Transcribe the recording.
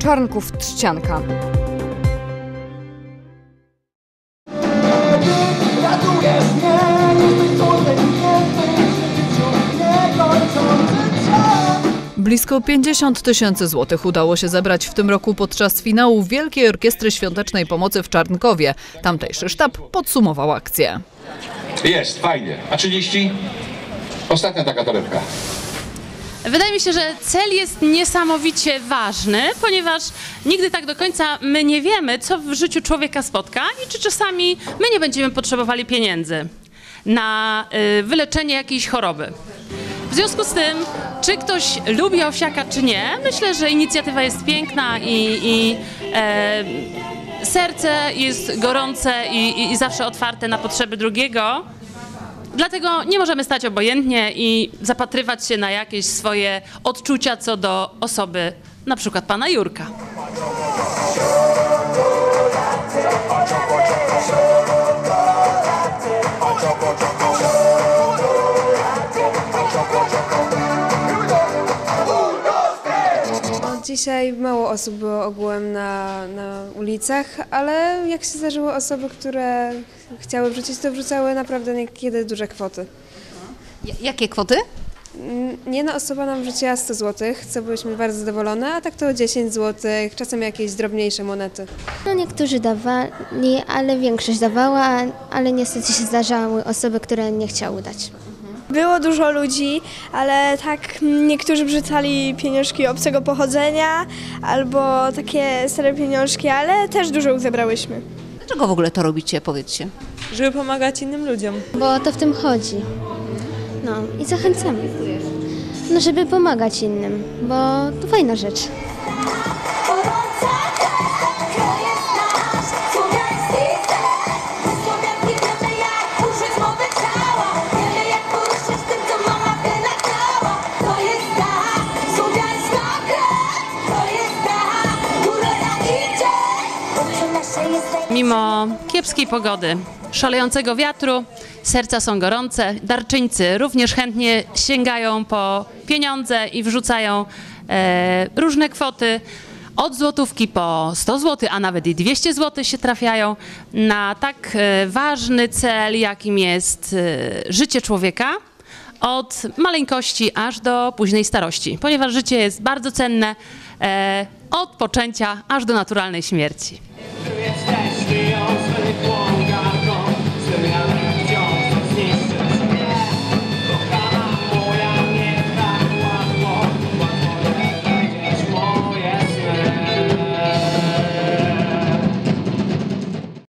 Czarnków-Trzcianka. Blisko 50 000 złotych udało się zebrać w tym roku podczas finału Wielkiej Orkiestry Świątecznej Pomocy w Czarnkowie. Tamtejszy sztab podsumował akcję. Jest, fajnie. A 30? Ostatnia taka torebka. Wydaje mi się, że cel jest niesamowicie ważny, ponieważ nigdy tak do końca my nie wiemy, co w życiu człowieka spotka i czy czasami my nie będziemy potrzebowali pieniędzy na wyleczenie jakiejś choroby. W związku z tym, czy ktoś lubi Owsiaka, czy nie, myślę, że inicjatywa jest piękna i serce jest gorące i zawsze otwarte na potrzeby drugiego. Dlatego nie możemy stać obojętnie i zapatrywać się na jakieś swoje odczucia co do osoby, na przykład pana Jurka. Dzisiaj mało osób było ogółem na ulicach, ale jak się zdarzyło, osoby, które chciały wrzucić, to wrzucały naprawdę niekiedy duże kwoty. Jakie kwoty? Jedna osoba nam wrzuciła 100 zł, co byliśmy bardzo zadowolone, a tak to 10 zł, czasem jakieś drobniejsze monety. No niektórzy dawali, ale większość dawała, ale niestety się zdarzały osoby, które nie chciały dać. Było dużo ludzi, ale tak niektórzy wrzucali pieniążki obcego pochodzenia albo takie stare pieniążki, ale też dużo zebrałyśmy. Dlaczego w ogóle to robicie, powiedzcie? Żeby pomagać innym ludziom. Bo o to w tym chodzi. No i zachęcamy. No żeby pomagać innym, bo to fajna rzecz. Mimo kiepskiej pogody, szalejącego wiatru, serca są gorące, darczyńcy również chętnie sięgają po pieniądze i wrzucają różne kwoty. Od złotówki po 100 zł, a nawet i 200 zł się trafiają na tak ważny cel, jakim jest życie człowieka, od maleńkości aż do późnej starości, ponieważ życie jest bardzo cenne od poczęcia aż do naturalnej śmierci.